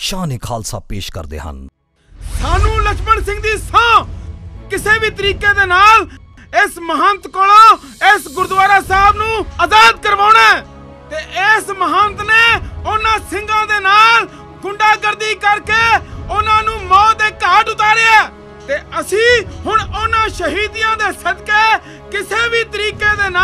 शान ए खालसा पेश करते हैं। सानू लक्ष्मण सिंह दी सां किसी भी तरीके दे नाल इस महंत कोलों इस गुरुद्वारा साहब नू आजाद करवाउणा ते इस महंत ने उन्हां सिंघां दे नाल गुंडागर्दी करके उन्हां नू मौत दे घाट उतारिया ते असी हुण उन्हां शहीदियां दे सदके किसी भी तरीके दे